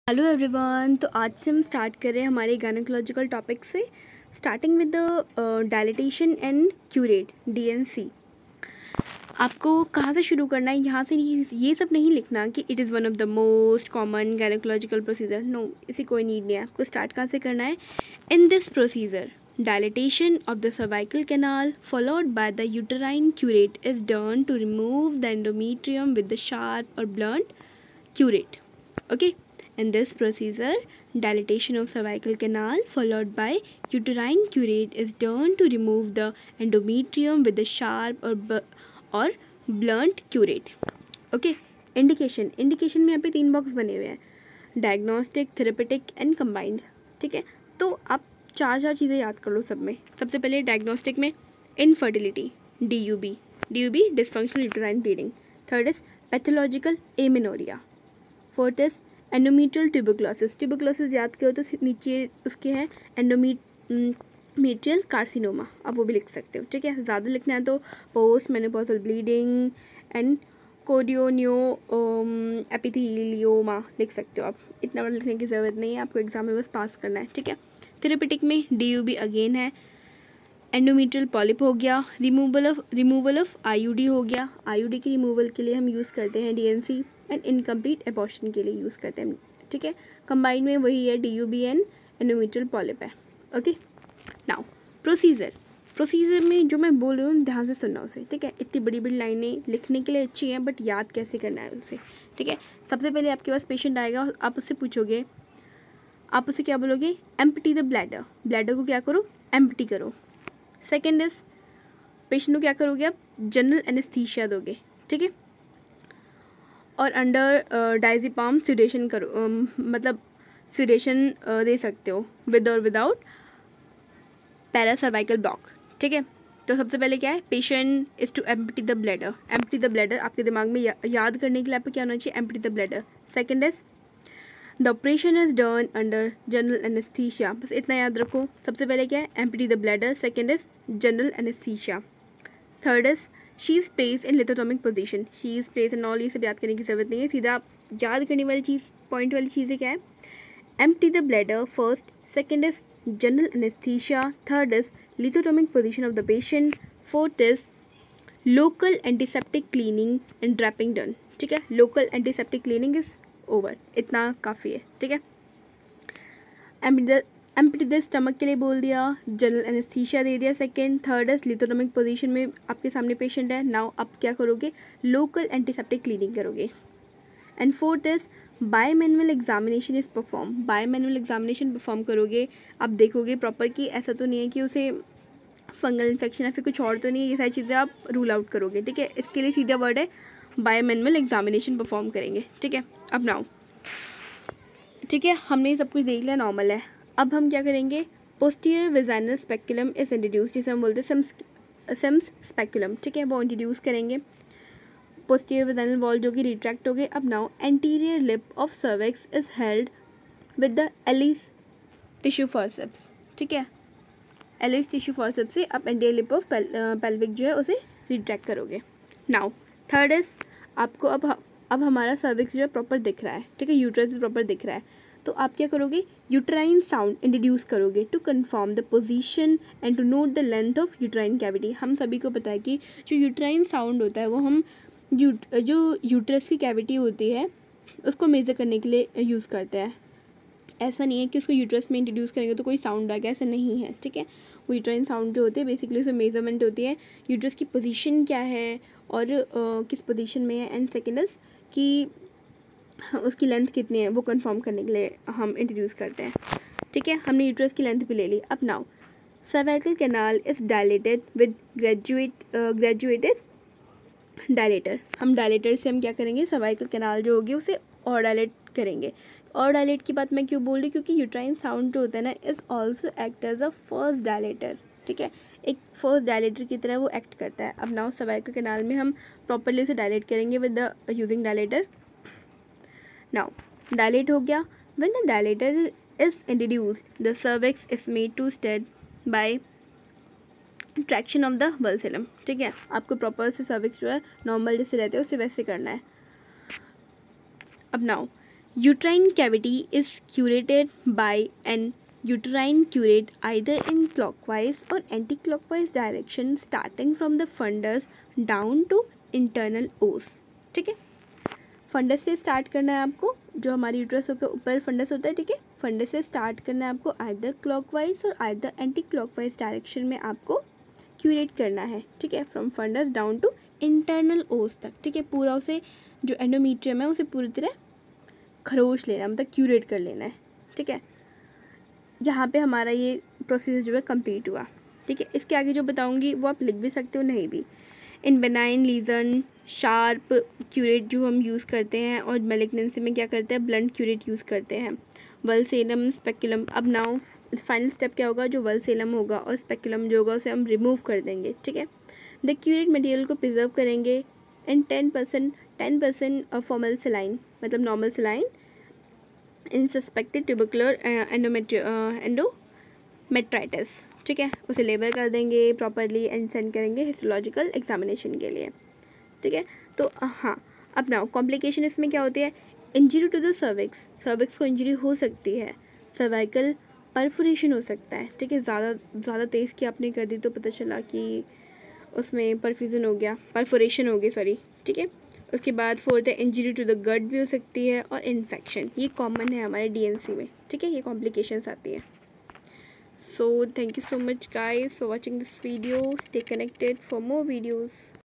Hello everyone. तो आज से हम स्टार्ट कर रहे हैं हमारे गायनेकोलॉजिकल टॉपिक से, starting with the dilatation and curette DNC. आपको कहाँ से शुरू करना है, यहाँ से ये सब नहीं लिखना कि it is one of the most common gynaecological procedure. No, इसी कोई नीड नहीं है। आपको स्टार्ट कहाँ से करना है? In this procedure dilatation of the cervical canal followed by the uterine curate is done to remove the endometrium with the sharp or blunt curate. Okay, in this procedure dilatation of cervical canal followed by uterine curate is done to remove the endometrium with the sharp or blunt curate. Okay, indication में यहाँ पे 3 box बने हुए हैं, diagnostic, therapeutic and combined. ठीक है, तो आप चार चीज़ें याद कर लो सब में। सबसे पहले डायग्नोस्टिक में infertility, DUB dysfunctional uterine bleeding. Third is pathological amenorrhoea. Fourth is endometrial tuberculosis याद करो तो नीचे उसके हैं एंडोमेट्रियल कार्सिनोमा, आप वो भी लिख सकते हो। ठीक है, ज़्यादा लिखना है तो पोस्ट मेनोपॉजल ब्लीडिंग एंड कोडियोनियो एपिथेलियोमा लिख सकते हो आप। इतना बड़ा लिखने की ज़रूरत नहीं है, आपको एग्जाम में बस पास करना है। ठीक है, थेरेपेटिक में DUB अगेन है, एंडोमेट्रियल पॉलिप हो गया, रिमूवल ऑफ IUD हो गया। IUD की रिमूवल के लिए हम यूज़ करते हैं DNC एंड इनकम्प्लीट एबॉर्शन के लिए यूज़ करते हैं। ठीक है, कंबाइंड में वही है, DUB एंड एंडोमेट्रियल पॉलिप है। ओके, नाउ प्रोसीजर में जो मैं बोल रही हूँ ध्यान से सुनना उसे। ठीक है, इतनी बड़ी बड़ी लाइनें लिखने के लिए अच्छी हैं, बट याद कैसे करना है उसे। ठीक है, सबसे पहले आपके पास पेशेंट आएगा और आप उससे पूछोगे, आप उसे क्या बोलोगे? एम्प्टी द ब्लैडर को क्या करो? एम्प्टी करो। सेकेंड इज पेशेंट को क्या करोगे आप? जनरल एनेस्थीसिया दोगे। ठीक है, और अंडर डायज़ेपाम सिडेशन करो, मतलब सिडेशन दे सकते हो विद और विदाउट पैरासर्वाइकल ब्लॉक। ठीक है, तो सबसे पहले क्या है? Patient is to empty the bladder. आपके दिमाग में याद करने के लिए आपको क्या होना चाहिए? Empty the bladder. Second is the operation is done under general anaesthesia. बस इतना याद रखो। सबसे पहले क्या है? Empty the bladder. Second is general anaesthesia. Third is she is place in lithotomic position. She is place in all, ये सब याद करने की ज़रूरत नहीं है। सीधा आप याद करने वाली चीज़, पॉइंट वाली चीज़ें क्या है? Empty the bladder first, second is general anaesthesia, third is lithotomic position of the patient, fourth is local antiseptic cleaning and draping done. ठीक है, local antiseptic cleaning is over, इतना काफ़ी है। ठीक है, एम्प्टी द स्टमक के लिए बोल दिया, जनरल एनेस्थीसिया दे दिया second, third is lithotomic position में आपके सामने पेशेंट है। नाउ आप क्या करोगे? लोकल एंटीसेप्टिक क्लीनिंग करोगे। And fourth is bimanual examination is perform. Bimanual examination perform करोगे, आप देखोगे प्रॉपर कि ऐसा तो नहीं है कि उसे फंगल इन्फेक्शन या फिर कुछ और तो नहीं है, ये सारी चीज़ें आप रूल आउट करोगे। ठीक है, इसके लिए सीधा वर्ड है बाय मैनुअल एग्जामिनेशन परफॉर्म करेंगे। ठीक है, अब नाउ ठीक है, हमने सब कुछ देख लिया, नॉर्मल है। अब हम क्या करेंगे? Posterior vaginal speculum is introduce, जिसे हम बोलते हैं सेम्स स्पेकुलम। ठीक है, वो इंट्रोड्यूस करेंगे। पोस्टीरियर वेजाइनल वॉल जो कि रिट्रैक्ट हो गए। अब now anterior lip of cervix is held with the Allis tissue forceps. ठीक है, एलिस टिश्यू फॉरसेप्स से आप एंटीरियर लिप ऑफ पेल्विक जो है उसे रिट्रैक्ट करोगे। नाउ थर्ड इज आपको अब हमारा सर्विक्स जो है प्रॉपर दिख रहा है। ठीक है, यूट्रस भी प्रॉपर दिख रहा है, तो आप क्या करोगे? यूट्राइन साउंड इंट्रोड्यूस करोगे to confirm the position and to note the length of uterine cavity. हम सभी को पता है कि जो यूट्राइन साउंड होता है वो हम जो यूट्रस की कैविटी होती है उसको मेज़र करने के लिए यूज़ करते हैं। ऐसा नहीं है कि उसको यूट्रस में इंट्रोड्यूस करेंगे तो कोई साउंड आएगा, ऐसा नहीं है। ठीक है, वो यूट्राइन साउंड जो होती है बेसिकली उसमें मेजरमेंट होती है, यूट्रस की पोजीशन क्या है और किस पोजीशन में है, एंड सेकेंड इज कि उसकी लेंथ कितनी है वो कंफर्म करने के लिए हम इंट्रोड्यूस करते हैं। ठीक है, हमने यूट्रस की लेंथ भी ले ली। अब now cervical canal is dilated with graduated dilator. हम डायलेटर से हम क्या करेंगे? सर्वाइकल कैनाल जो होगी उसे और डायलेट करेंगे। और डायलेट की बात मैं क्यों बोल रही हूँ? क्योंकि यूट्राइन साउंड जो होता है ना is also act as a first dilator. ठीक है, एक फर्स्ट डायलेटर की तरह वो एक्ट करता है। अब नाउ सर्वाइकल कैनाल में हम प्रॉपरली उसे डायलेट करेंगे with the using dilator. Now dilate हो गया। When the dilator is introduced the cervix is made to steady by traction of the vulsellum. ठीक है, आपको प्रॉपर से सर्विक्स जो है नॉर्मल जैसे रहते हैं उससे वैसे करना है। अब now Uterine cavity is curated by an uterine curate either in clockwise or anti-clockwise direction starting from the fundus down to internal os. ठीक है, फंडस से स्टार्ट करना है आपको, जो हमारी यूट्रस होकर ऊपर फंडस होता है, ठीक है, फंडस से स्टार्ट करना है आपको आइदर क्लॉकवाइज और आइदर एंटी क्लॉकवाइज डायरेक्शन में आपको क्यूरेट करना है, ठीक है, from fundus down to internal os तक, ठीक है, पूरा उसे जो एंडोमीट्रियम है उसे पूरी तरह खरोच लेना, मतलब क्यूरेट कर लेना है, ठीक है। यहाँ पे हमारा ये प्रोसीजर जो है कंप्लीट हुआ, ठीक है। इसके आगे जो बताऊँगी वो आप लिख भी सकते हो, नहीं भी। In benign lesion sharp curette जो हम यूज़ करते हैं, और मेलिग्नेंसी में क्या करते हैं, ब्लंट क्यूरेट यूज़ करते हैं। वल्सेलम स्पेकुलम, अब नाउ फाइनल स्टेप क्या होगा, जो वल्सेलम होगा और स्पेकुलम जो होगा उसे हम रिमूव कर देंगे, ठीक है। द क्यूरेट मटेरियल को प्रिजर्व करेंगे एंड 10% फॉर्मल सेलाइन, मतलब normal saline in suspected tubercular endometritis, ठीक है, उसे लेबल कर देंगे प्रॉपरली एंड सेंड करेंगे हिस्टोलॉजिकल एग्जामिनेशन के लिए, ठीक है। तो हाँ, अब नाउ कॉम्प्लिकेशन इसमें क्या होती है, इंजरी टू द सर्विक्स को इंजरी हो सकती है, सर्वाइकल परफोरेशन हो सकता है, ठीक है, ज़्यादा तेज़ की आपने कर दी तो पता चला कि उसमें परफोरेशन हो गई, सॉरी, ठीक है। उसके बाद फोर्थ है इंजरी टू द गट भी हो सकती है, और इन्फेक्शन, ये कॉमन है हमारे DNC में, ठीक है, ये कॉम्प्लिकेशंस आती है। So thank you so much guys for watching this video. Stay connected for more videos.